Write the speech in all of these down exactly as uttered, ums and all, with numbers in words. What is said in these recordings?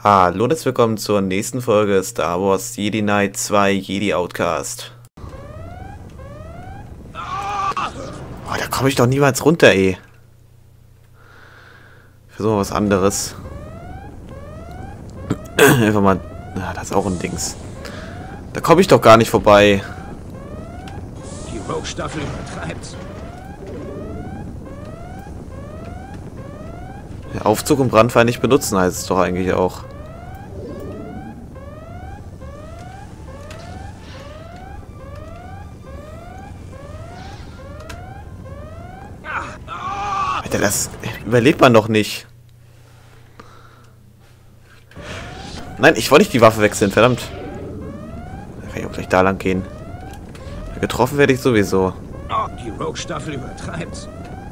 Hallo und herzlich willkommen zur nächsten Folge Star Wars Jedi Knight zwei Jedi Outcast. Oh, da komme ich doch niemals runter, ey. Versuchen wir was anderes. Einfach mal... Na, das ist auch ein Dings. Da komme ich doch gar nicht vorbei. Die Rogue-Staffel übertreibt's. Ja, Aufzug und Brandfall nicht benutzen heißt es doch eigentlich auch. Alter, das überlebt man doch nicht. Nein, ich wollte nicht die Waffe wechseln, verdammt. Da kann ich auch gleich da lang gehen. Getroffen werde ich sowieso. Oh, die Rogue-Staffel übertreibt's.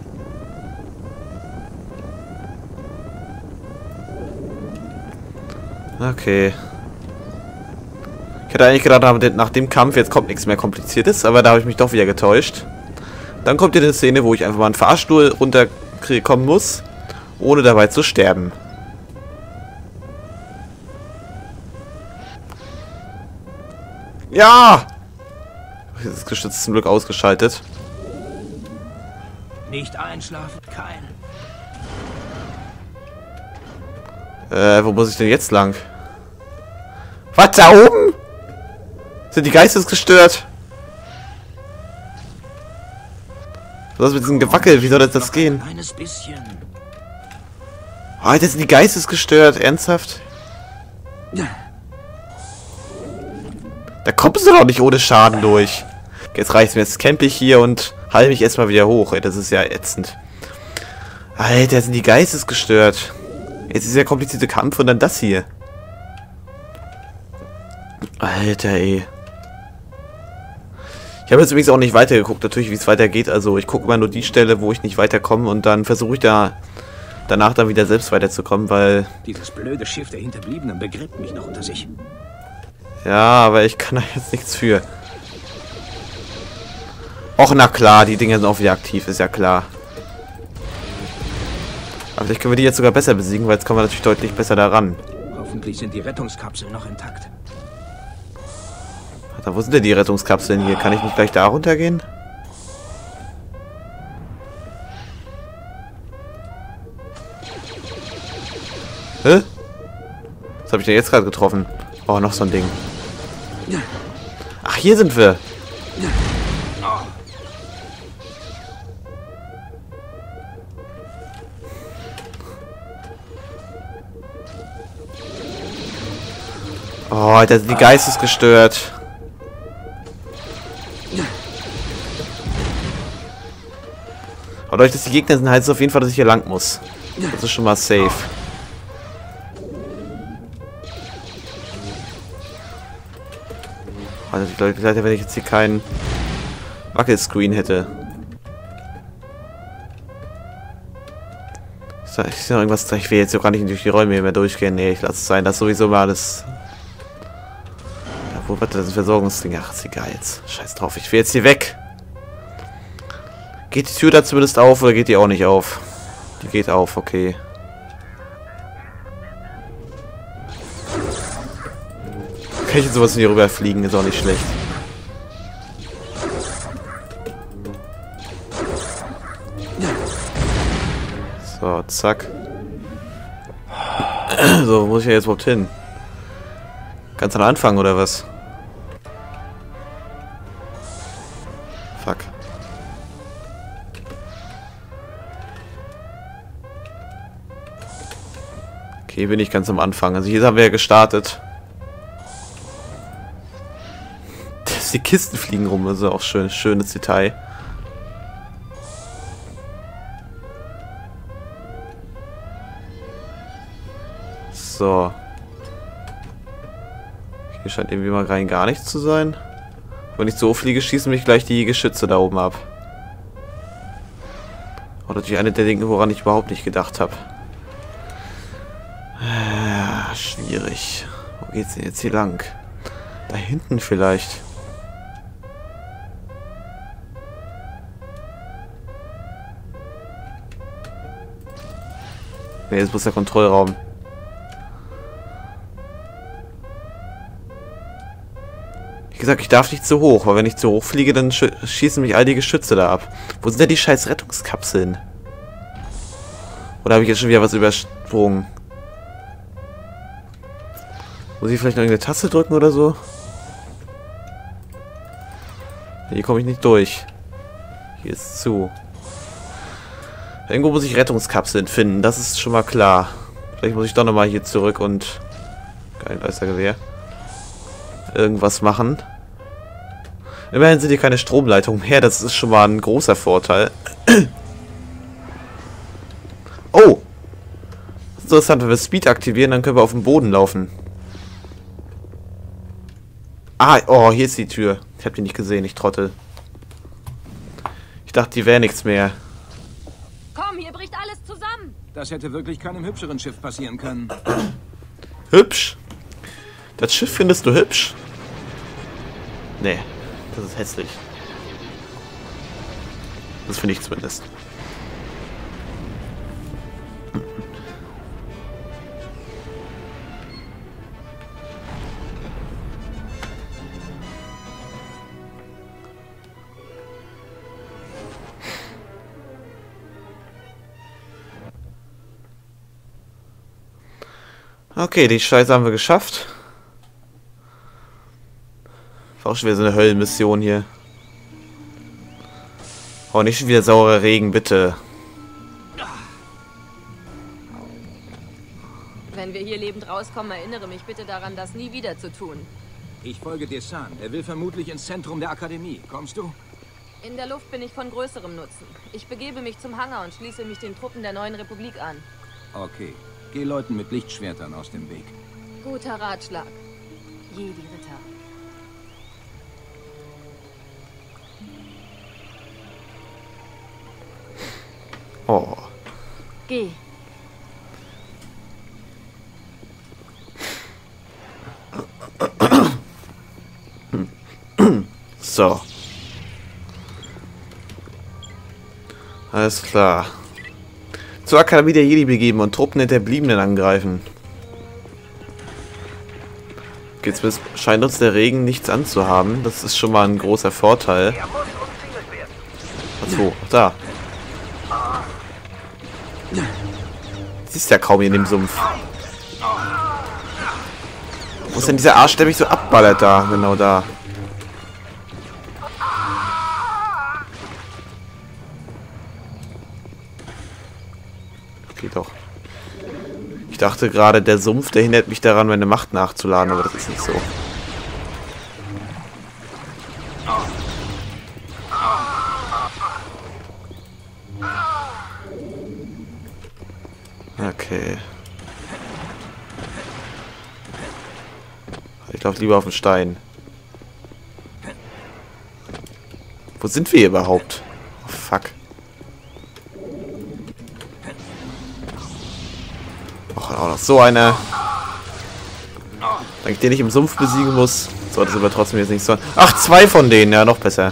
Okay. Ich hätte eigentlich gedacht, nach dem Kampf jetzt kommt nichts mehr Kompliziertes, aber da habe ich mich doch wieder getäuscht. Dann kommt hier eine Szene, wo ich einfach mal einen Fahrstuhl runterkommen muss, ohne dabei zu sterben. Ja! Jetzt ist das Geschütz zum Glück ausgeschaltet. Nicht einschlafen, kein. Äh, wo muss ich denn jetzt lang? Was, da oben? Sind die geistesgestört? Was ist mit diesem Gewackel? Wie soll das, das gehen? Ein kleines bisschen. Oh, jetzt sind die geistesgestört. Ernsthaft? Da kommst du doch nicht ohne Schaden durch. Jetzt reicht's mir. Jetzt campe ich hier und halte mich erstmal wieder hoch. Ey, das ist ja ätzend. Alter, sind die geistesgestört. Jetzt ist der komplizierte Kampf und dann das hier. Alter, ey. Ich habe jetzt übrigens auch nicht weitergeguckt, natürlich, wie es weitergeht. Also ich gucke immer nur die Stelle, wo ich nicht weiterkomme und dann versuche ich da danach dann wieder selbst weiterzukommen, weil... Dieses blöde Schiff der Hinterbliebenen begräbt mich noch unter sich. Ja, aber ich kann da jetzt nichts für. Och, na klar, die Dinger sind auch wieder aktiv, ist ja klar. Aber vielleicht können wir die jetzt sogar besser besiegen, weil jetzt kommen wir natürlich deutlich besser daran. Hoffentlich sind die Rettungskapseln noch intakt. Alter, wo sind denn die Rettungskapseln hier? Kann ich nicht gleich da runtergehen? Hä? Was habe ich denn jetzt gerade getroffen? Oh, noch so ein Ding. Ach, hier sind wir. Oh, Alter, sind die geistesgestört. Aber dadurch, dass die Gegner sind, heißt es auf jeden Fall, dass ich hier lang muss. Das ist schon mal safe. Also die Leute, wenn ich jetzt hier keinen Wackelscreen hätte. Ist da, ist da irgendwas? Ich will jetzt auch gar nicht durch die Räume mehr durchgehen. Nee, ich lasse es sein. Das ist sowieso mal alles. Ja, wo wird das ein Versorgungsding? Ach, ist egal jetzt. Scheiß drauf. Ich will jetzt hier weg. Geht die Tür da zumindest auf oder geht die auch nicht auf? Die geht auf, okay. Kann ich jetzt sowas hier rüberfliegen? Ist auch nicht schlecht. So, zack. So, wo muss ich ja jetzt überhaupt hin? Ganz am Anfang oder was? Fuck. Okay, bin ich ganz am Anfang. Also hier haben wir ja gestartet. Die Kisten fliegen rum, also auch schön, schönes Detail. So. Hier scheint irgendwie mal rein gar nichts zu sein. Wenn ich so fliege, schießen mich gleich die Geschütze da oben ab. Und natürlich eine der Dinge, woran ich überhaupt nicht gedacht habe. Ah, schwierig. Wo geht's denn jetzt hier lang? Da hinten vielleicht. Ne, jetzt muss der Kontrollraum. Wie gesagt, ich darf nicht zu hoch, weil wenn ich zu hoch fliege, dann sch schießen mich all die Geschütze da ab. Wo sind denn die scheiß Rettungskapseln? Oder habe ich jetzt schon wieder was übersprungen? Muss ich vielleicht noch irgendeine Taste drücken oder so? Hier komme ich nicht durch. Hier ist zu. Irgendwo muss ich Rettungskapseln finden, das ist schon mal klar. Vielleicht muss ich doch nochmal hier zurück und... Kein Geistergewehr. Irgendwas machen. Immerhin sind hier keine Stromleitungen mehr, das ist schon mal ein großer Vorteil. Oh! Das ist interessant, wenn wir Speed aktivieren, dann können wir auf dem Boden laufen. Ah, oh, hier ist die Tür. Ich habe die nicht gesehen, ich Trottel. Ich dachte, die wäre nichts mehr. Komm, hier bricht alles zusammen. Das hätte wirklich keinem hübscheren Schiff passieren können. Hübsch? Das Schiff findest du hübsch? Nee, das ist hässlich. Das finde ich zumindest. Okay, die Scheiße haben wir geschafft. War auch schon wieder so eine Höllenmission hier. Oh, nicht schon wieder saurer Regen, bitte. Wenn wir hier lebend rauskommen, erinnere mich bitte daran, das nie wieder zu tun. Ich folge Desan. Er will vermutlich ins Zentrum der Akademie. Kommst du? In der Luft bin ich von größerem Nutzen. Ich begebe mich zum Hangar und schließe mich den Truppen der neuen Republik an. Okay. Geh Leuten mit Lichtschwertern aus dem Weg. Guter Ratschlag. Jedi-Ritter. Oh. Geh. So. Alles klar. Zur Akademie der Jedi begeben und Truppen der Hinterbliebenen angreifen. Jetzt scheint uns der Regen nichts anzuhaben. Das ist schon mal ein großer Vorteil. Achso, da. Siehst ja kaum hier in dem Sumpf. Wo ist denn dieser Arsch, der mich so abballert da? Genau da. Geht doch. Ich dachte gerade, der Sumpf, der hindert mich daran, meine Macht nachzuladen, aber das ist nicht so. Okay. Ich laufe lieber auf den Stein. Wo sind wir überhaupt? Oh, fuck. Och, auch noch so eine. Wenn ich den nicht im Sumpf besiegen muss, sollte es aber trotzdem jetzt nicht so. Ach, zwei von denen, ja, noch besser.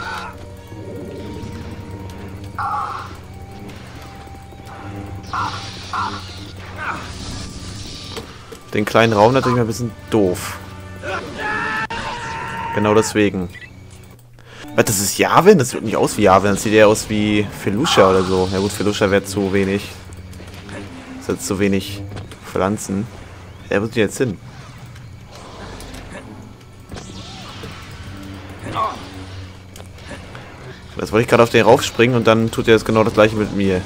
Den kleinen Raum natürlich mal ein bisschen doof. Genau deswegen. Was, das ist Yavin? Das sieht nicht aus wie Yavin. Das sieht eher aus wie Felusha oder so. Ja gut, Felusha wäre zu wenig. Das ist jetzt zu wenig Pflanzen. Er muss jetzt hin. Das wollte ich gerade auf den raufspringen und dann tut er jetzt genau das gleiche mit mir.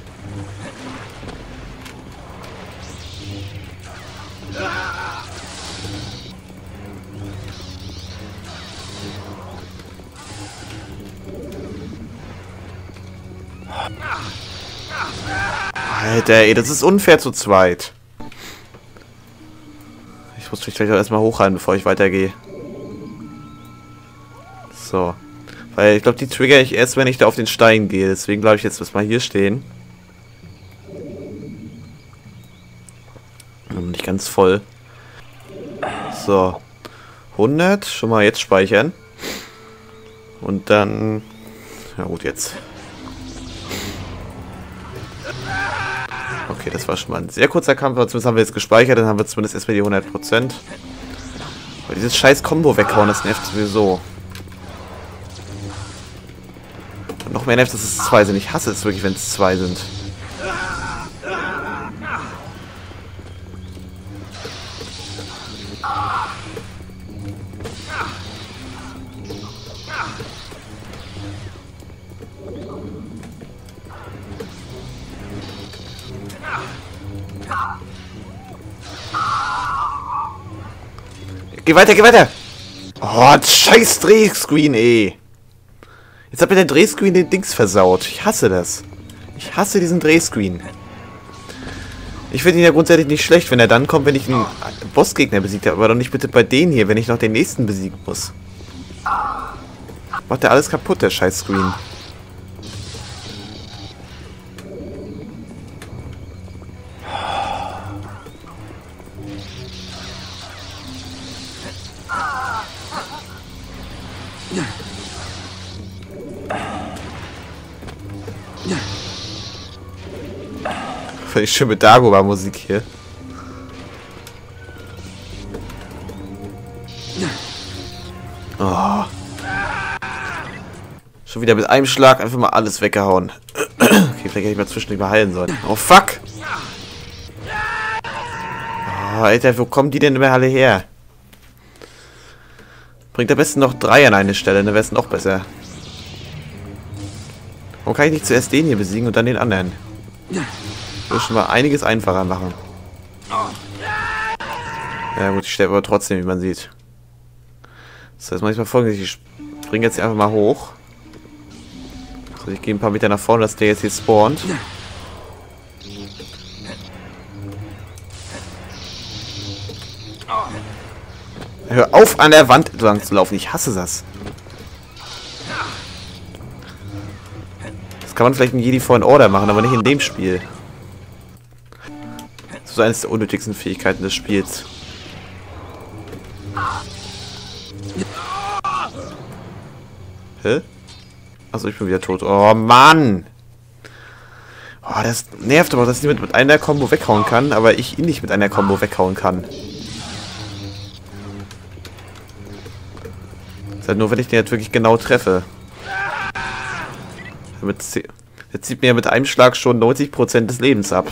Alter, ey, das ist unfair zu zweit. Ich muss mich vielleicht auch erstmal hochhalten, bevor ich weitergehe. So. Weil ich glaube, die trigger ich erst, wenn ich da auf den Stein gehe. Deswegen bleibe ich jetzt erstmal hier stehen. Und nicht ganz voll. So. hundert. Schon mal jetzt speichern. Und dann... Ja gut, jetzt... Okay, das war schon mal ein sehr kurzer Kampf, aber zumindest haben wir jetzt gespeichert, dann haben wir zumindest erstmal die hundert Prozent. Weil dieses scheiß Combo weghauen, das nervt sowieso. Und noch mehr nervt, dass es zwei sind. Ich hasse es wirklich, wenn es zwei sind. Geh weiter, geh weiter! Oh, scheiß Drehscreen, ey! Jetzt hat mir der Drehscreen den Dings versaut. Ich hasse das. Ich hasse diesen Drehscreen. Ich finde ihn ja grundsätzlich nicht schlecht, wenn er dann kommt, wenn ich einen Bossgegner besiegt habe. Aber doch nicht bitte bei denen hier, wenn ich noch den nächsten besiegen muss. Macht der alles kaputt, der scheiß Screen. Völlig schön mit Dagobah-Musik hier. Oh. Schon wieder mit einem Schlag einfach mal alles weggehauen. Okay, vielleicht hätte ich mal zwischendurch mal heilen sollen. Oh, fuck! Oh, Alter, wo kommen die denn immer alle her? Bringt am besten noch drei an eine Stelle, dann wäre es noch besser. Warum kann ich nicht zuerst den hier besiegen und dann den anderen? Das schon mal einiges einfacher machen. Ja gut, ich sterbe aber trotzdem, wie man sieht. Das heißt, manchmal folgendes, ich springe jetzt hier einfach mal hoch. So, ich gehe ein paar Meter nach vorne, dass der jetzt hier spawnt. Hör auf, an der Wand entlang zu laufen, ich hasse das. Das kann man vielleicht in Jedi Fallen Order machen, aber nicht in dem Spiel. Das ist so eines der unnötigsten Fähigkeiten des Spiels. Hä? Achso, ich bin wieder tot. Oh Mann! Oh, das nervt aber, dass ich mit, mit einer Combo weghauen kann, aber ich ihn nicht mit einer Combo weghauen kann. Das ist halt nur, wenn ich den jetzt wirklich genau treffe. Der zieht mir mit einem Schlag schon neunzig Prozent des Lebens ab.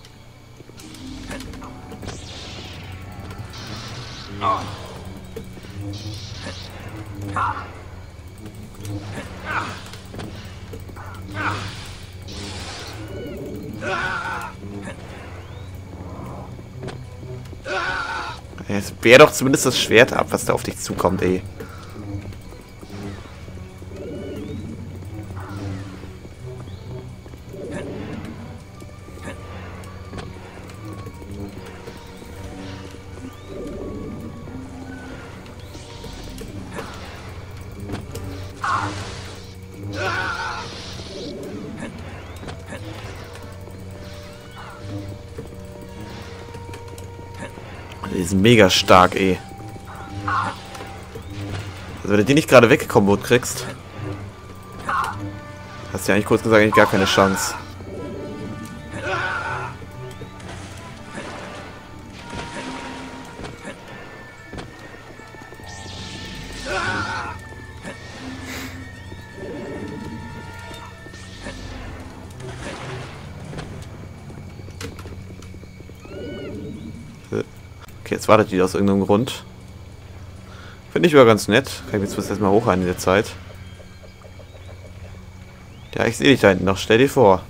Jetzt wehr doch zumindest das Schwert ab, was da auf dich zukommt, ey. Die sind mega stark, ey. Also wenn du die nicht gerade weggekombot kriegst, hast du ja eigentlich kurz gesagt eigentlich gar keine Chance. Okay, jetzt wartet die aus irgendeinem Grund. Finde ich aber ganz nett. Kann ich mich jetzt erstmal hochhalten in der Zeit. Ja, ich sehe dich da hinten noch. Stell dir vor.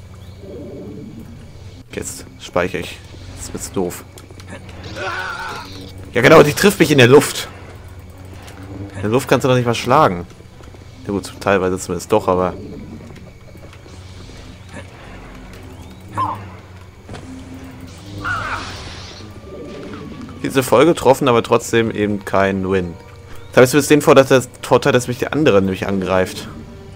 Jetzt speichere ich. Jetzt wird's doof. Ja genau, die trifft mich in der Luft. In der Luft kannst du doch nicht mal schlagen. Ja gut, teilweise zumindest doch, aber... Diese Folge getroffen, aber trotzdem eben kein Win. Da habe ich jetzt den Vorteil, dass, Vorteil, dass mich der andere nämlich angreift.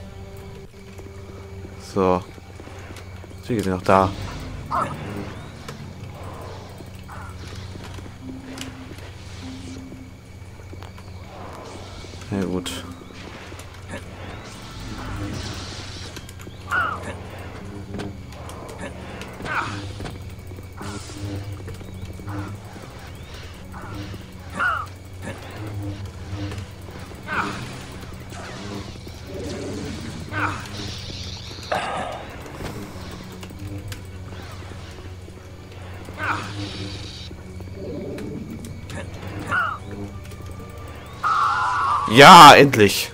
So. Natürlich ist sie noch da. Ja gut. Ja, endlich.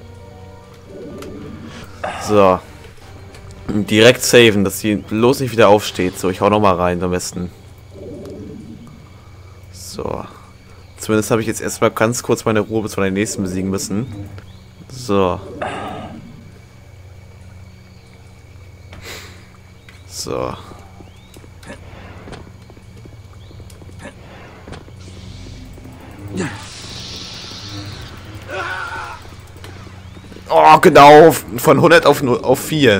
So. Direkt saven, dass sie bloß nicht wieder aufsteht. So, ich hau nochmal rein am besten. So. Zumindest habe ich jetzt erstmal ganz kurz meine Ruhe, bis wir den nächsten besiegen müssen. So. So. Oh, genau. Von hundert auf, auf vier.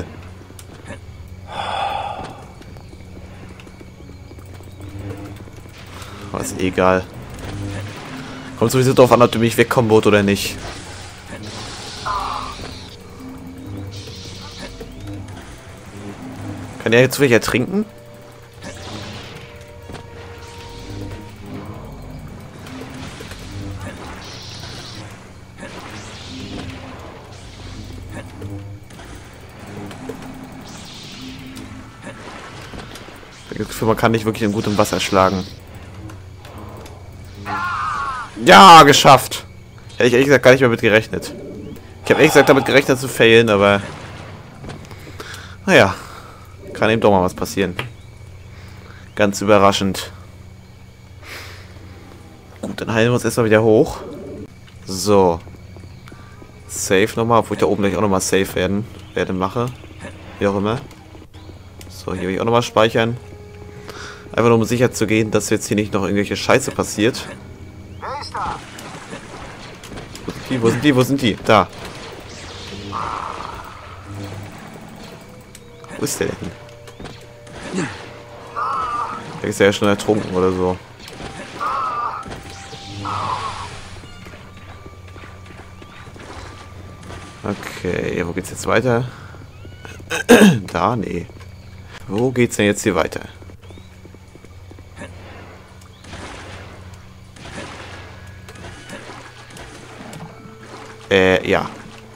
Oh, ist egal. Kommt sowieso darauf an, ob du mich wegkommen wollt oder nicht. Kann er jetzt welcher trinken? Das Gefühl, man kann nicht wirklich in gutem Wasser schlagen. Ja, geschafft. Hätte ich ehrlich gesagt gar nicht mehr mit gerechnet. Ich habe ehrlich gesagt damit gerechnet zu failen, aber... Naja. Kann eben doch mal was passieren. Ganz überraschend. Gut, dann heilen wir uns erstmal wieder hoch. So. Safe nochmal, obwohl ich da oben gleich auch nochmal safe werden, werde mache. Wie auch immer. So, hier will ich auch nochmal speichern. Einfach nur um sicher zu gehen, dass jetzt hier nicht noch irgendwelche Scheiße passiert. Wo sind die? Wo sind die? Wo sind die? Da. Wo ist der denn? Der ist ja schon ertrunken oder so. Okay, wo geht's jetzt weiter? Da? Nee. Wo geht's denn jetzt hier weiter? Äh, ja.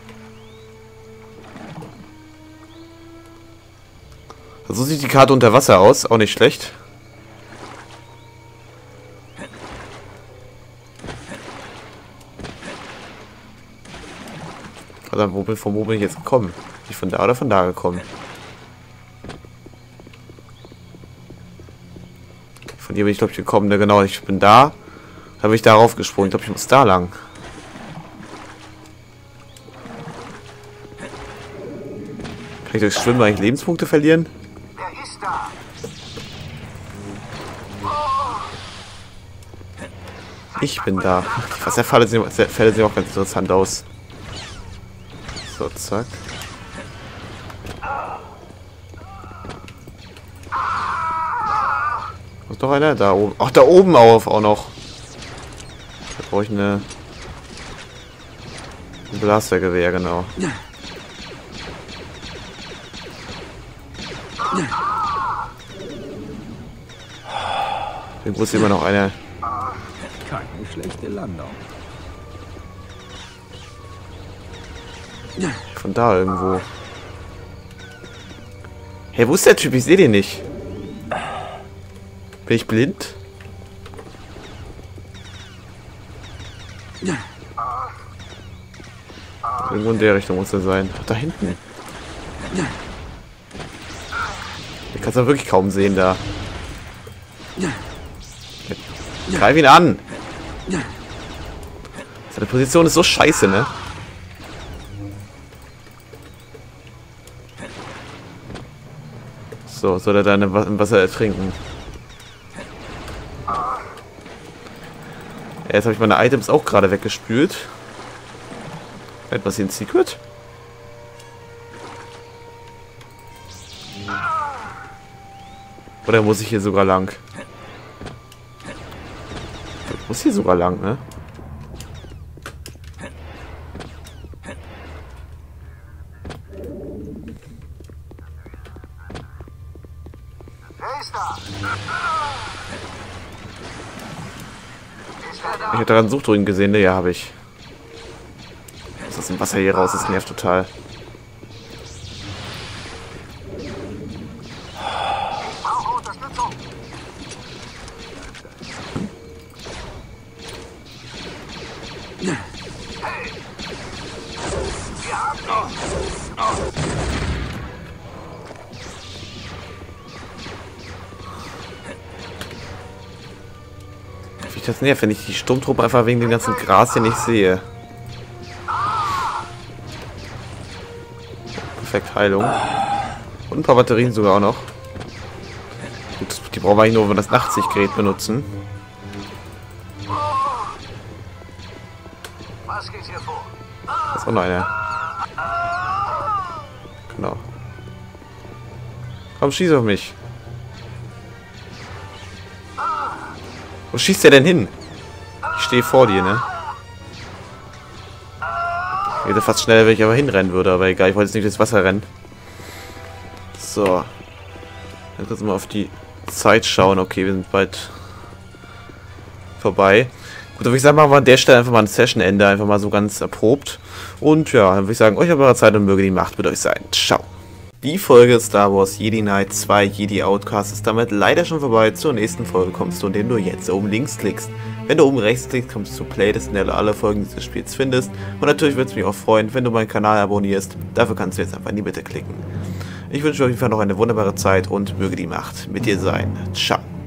So sieht die Karte unter Wasser aus. Auch nicht schlecht. Verdammt, wo bin, von wo bin ich jetzt gekommen? Bin ich von da oder von da gekommen? Von hier bin ich, glaube ich, gekommen. Ne, genau, ich bin da. Da bin ich darauf gesprungen. Ich glaube, ich muss da lang. Kann ich durch Schwimmen eigentlich Lebenspunkte verlieren? Ich bin da. Die Wasserfälle sehen, Fälle sehen auch ganz interessant aus. So, zack. Ist noch einer? Da oben. Ach, da oben auf auch noch. Da brauche ich eine... Ein Blastergewehr, genau. Irgendwo ist immer noch einer. Keine schlechte Landung. Von da irgendwo. Hey, wo ist der Typ? Ich sehe den nicht. Bin ich blind? Irgendwo in der Richtung muss er sein. Ach, da hinten. Ich kann es ja wirklich kaum sehen da. Greif ihn an! Seine Position ist so scheiße, ne? So, soll er da im Wasser ertrinken? Ja, jetzt habe ich meine Items auch gerade weggespült. Etwas hier ein Secret? Oder muss ich hier sogar lang? Ich muss hier sogar lang, ne? Ich hätte daran Suchdrücken gesehen, ne? Ja, habe ich. Was ist das im Wasser hier raus? Das nervt total. Wie ich das nervt, wenn ich die Sturmtruppen einfach wegen dem ganzen Gras hier nicht sehe. Perfekt, Heilung. Und ein paar Batterien sogar auch noch. Gut, die brauchen wir eigentlich nur, wenn wir das Nachtsichtgerät benutzen. Was geht hier vor? Da ist auch noch einer. Genau. Komm, schieß auf mich. Wo schießt der denn hin? Ich stehe vor dir, ne? Ich wäre fast schneller, wenn ich aber hinrennen würde, aber egal, ich wollte jetzt nicht ins Wasser rennen. So. Jetzt müssen wir auf die Zeit schauen. Okay, wir sind bald vorbei. Gut, aber ich sage, machen wir an der Stelle einfach mal ein Session-Ende, einfach mal so ganz erprobt. Und ja, dann würde ich sagen, euch aber Zeit und möge die Macht mit euch sein. Ciao. Die Folge Star Wars Jedi Knight zwei Jedi Outcast ist damit leider schon vorbei. Zur nächsten Folge kommst du, indem du jetzt oben links klickst. Wenn du oben rechts klickst, kommst du zur Playlist, in der du alle Folgen dieses Spiels findest. Und natürlich würde es mich auch freuen, wenn du meinen Kanal abonnierst. Dafür kannst du jetzt einfach in die Mitte klicken. Ich wünsche euch auf jeden Fall noch eine wunderbare Zeit und möge die Macht mit dir sein. Ciao.